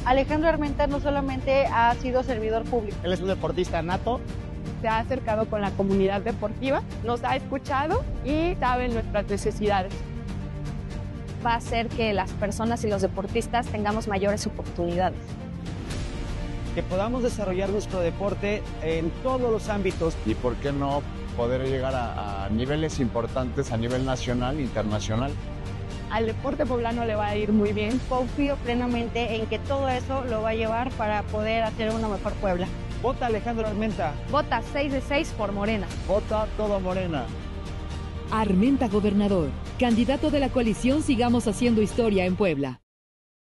Alejandro Armenta no solamente ha sido servidor público. Él es un deportista nato. Se ha acercado con la comunidad deportiva, nos ha escuchado y sabe nuestras necesidades. Va a hacer que las personas y los deportistas tengamos mayores oportunidades. Que podamos desarrollar nuestro deporte en todos los ámbitos. Y por qué no poder llegar a niveles importantes a nivel nacional e internacional. Al deporte poblano le va a ir muy bien. Confío plenamente en que todo eso lo va a llevar para poder hacer una mejor Puebla. Vota Alejandro Armenta. Vota 6 de 6 por Morena. Vota todo Morena. Armenta gobernador, candidato de la coalición Sigamos Haciendo Historia en Puebla.